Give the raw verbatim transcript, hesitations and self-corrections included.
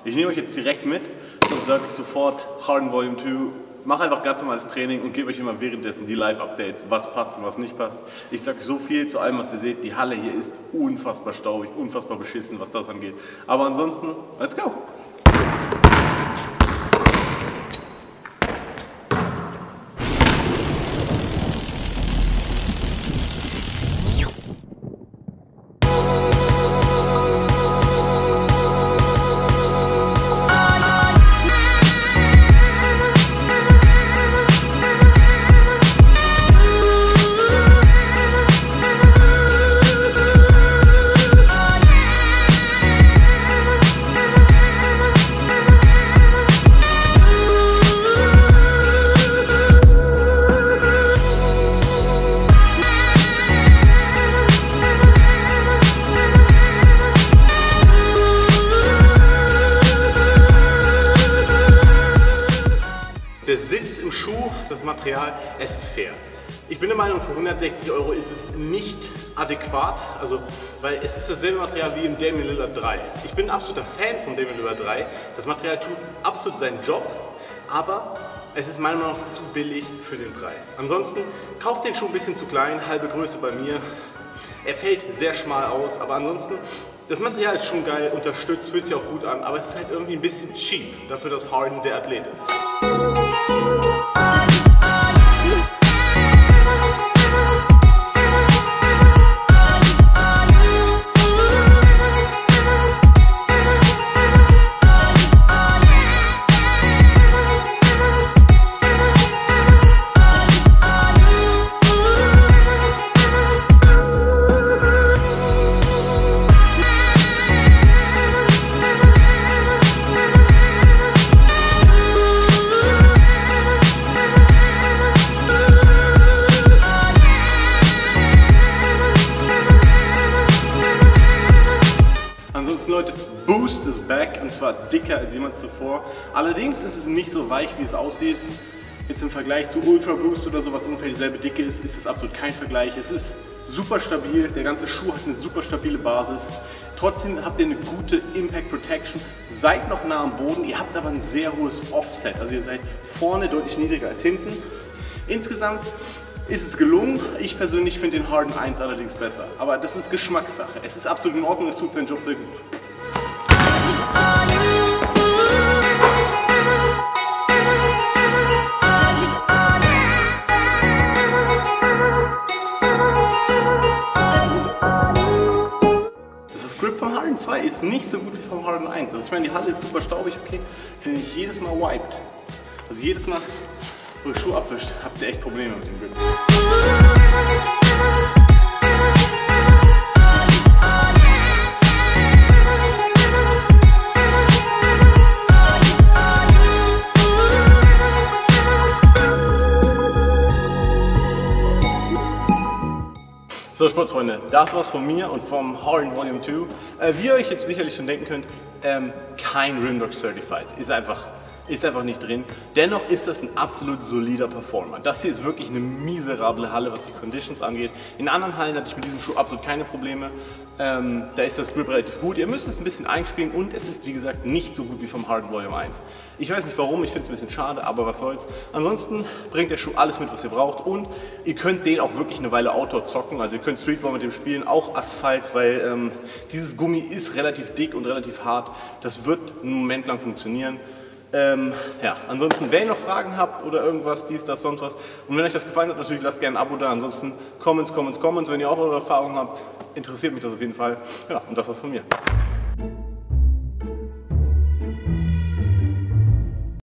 Ich nehme euch jetzt direkt mit und sage euch sofort Harden Volume zwei. Mache einfach ganz normales Training und gebe euch immer währenddessen die Live-Updates, was passt und was nicht passt. Ich sage euch so viel zu allem, was ihr seht. Die Halle hier ist unfassbar staubig, unfassbar beschissen, was das angeht. Aber ansonsten, let's go! Der Sitz im Schuh, das Material, es ist fair. Ich bin der Meinung, für hundertsechzig Euro ist es nicht adäquat, also, weil es ist dasselbe Material wie im Damian Lillard drei. Ich bin ein absoluter Fan von Damian Lillard drei. Das Material tut absolut seinen Job, aber es ist meiner Meinung nach zu billig für den Preis. Ansonsten, kauft den Schuh ein bisschen zu klein, halbe Größe bei mir. Er fällt sehr schmal aus, aber ansonsten, das Material ist schon geil, unterstützt, fühlt sich auch gut an, aber es ist halt irgendwie ein bisschen cheap, dafür, dass Harden der Athlet ist. Ansonsten Leute, Boost ist back und zwar dicker als jemals zuvor. Allerdings ist es nicht so weich, wie es aussieht. Jetzt im Vergleich zu Ultra Boost oder so, was ungefähr dieselbe Dicke ist, ist das absolut kein Vergleich. Es ist super stabil, der ganze Schuh hat eine super stabile Basis. Trotzdem habt ihr eine gute Impact Protection, seid noch nah am Boden, ihr habt aber ein sehr hohes Offset, also ihr seid vorne deutlich niedriger als hinten. Insgesamt ist es gelungen. Ich persönlich finde den Harden eins allerdings besser, aber das ist Geschmackssache. Es ist absolut in Ordnung, es tut seinen Job sehr gut. Das Grip vom Harden zwei ist nicht so gut wie vom Harden eins. Also ich meine, die Halle ist super staubig, okay, finde ich jedes Mal wiped. Also jedes Mal, wo ihr Schuh abwischt, habt ihr echt Probleme mit dem Grip. So Sportsfreunde, das war's von mir und vom Harden Volume zwei. Äh, wie ihr euch jetzt sicherlich schon denken könnt, ähm, kein Rimwork Certified. Ist einfach, ist einfach nicht drin. Dennoch ist das ein absolut solider Performer. Das hier ist wirklich eine miserable Halle, was die Conditions angeht. In anderen Hallen hatte ich mit diesem Schuh absolut keine Probleme. Ähm, da ist das Grip relativ gut. Ihr müsst es ein bisschen einspielen und es ist wie gesagt nicht so gut wie vom Harden Volume eins. Ich weiß nicht warum, ich finde es ein bisschen schade, aber was soll's. Ansonsten bringt der Schuh alles mit, was ihr braucht und ihr könnt den auch wirklich eine Weile Outdoor zocken. Also ihr könnt Streetball mit dem spielen, auch Asphalt, weil ähm, dieses Gummi ist relativ dick und relativ hart. Das wird einen Moment lang funktionieren. Ähm, ja, ansonsten, wenn ihr noch Fragen habt oder irgendwas, dies, das, sonst was. Und wenn euch das gefallen hat, natürlich lasst gerne ein Abo da. Ansonsten Comments, Comments, Comments. Wenn ihr auch eure Erfahrungen habt, interessiert mich das auf jeden Fall. Ja, und das war's von mir.